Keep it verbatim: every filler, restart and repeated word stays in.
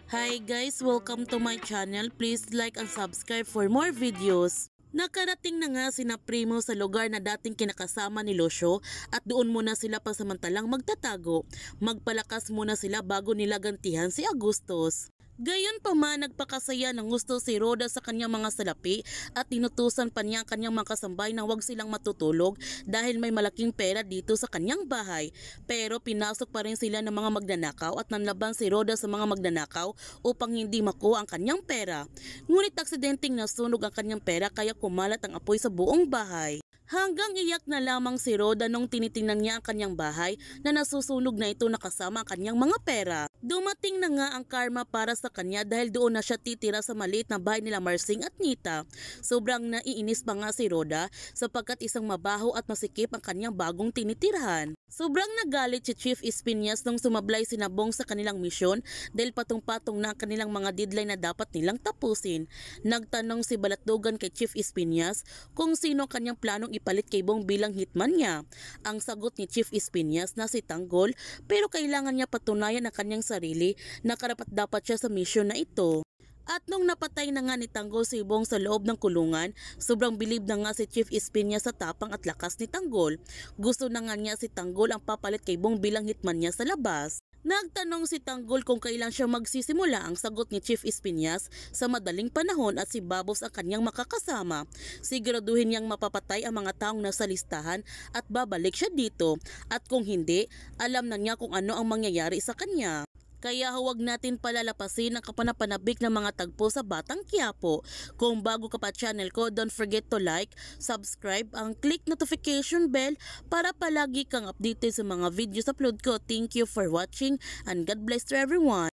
Hi guys, welcome to my channel. Please like and subscribe for more videos. Nakarating na nga sina Primo sa lugar na dating kinakasama ni Lucio at doon muna sila pasamantalang magtatago. Magpalakas muna sila bago nila gantihan si Agustus. Gayon pa man, nagpakasaya ng gusto si Rhoda sa kanyang mga salapi at tinutusan pa niya ang kanyang mga kasambay na huwag silang matutulog dahil may malaking pera dito sa kanyang bahay. Pero pinasok pa rin sila ng mga magnanakaw at nanlaban si Rhoda sa mga magnanakaw upang hindi makuha ang kanyang pera. Ngunit aksidenteng nasunog ang kanyang pera kaya kumalat ang apoy sa buong bahay. Hanggang iyak na lamang si Rhoda nung tinitingnan niya ang kanyang bahay na nasusunog na ito nakasama ang kanyang mga pera. Dumating na nga ang karma para sa kanya dahil doon na siya titira sa maliit na bahay nila Marsing at Nita. Sobrang naiinis pa nga si Rhoda sapagkat isang mabaho at masikip ang kanyang bagong tinitirhan. Sobrang nagalit si Chief Espinas nung sumablay si Nabong sa kanilang misyon dahil patong-patong na ang kanilang mga deadline na dapat nilang tapusin. Nagtanong si Balatdugan kay Chief Espinas kung sino kanyang planong ipalit kay Bong bilang hitman niya. Ang sagot ni Chief Espinas na si Tanggol, pero kailangan niya patunayan ang kanyang sarili na karapat-dapat siya sa misyon na ito. At nung napatay na nga ni Tanggol si Bong sa loob ng kulungan, sobrang bilib na nga si Chief Espinas sa tapang at lakas ni Tanggol. Gusto na nga niya si Tanggol ang papalit kay Bong bilang hitman niya sa labas. Nagtanong si Tanggol kung kailan siya magsisimula. Ang sagot ni Chief Espinas, sa madaling panahon at si Babos ang kanyang makakasama. Siguraduhin niyang mapapatay ang mga taong nasa listahan at babalik siya dito. At kung hindi, alam na niya kung ano ang mangyayari sa kanya. Kaya huwag natin palalapasin ang kapanapanabik ng mga tagpo sa Batang Quiapo. Kung bago ka pa channel ko, don't forget to like, subscribe, ang click notification bell para palagi kang updated sa mga videos upload ko. Thank you for watching and God bless to everyone.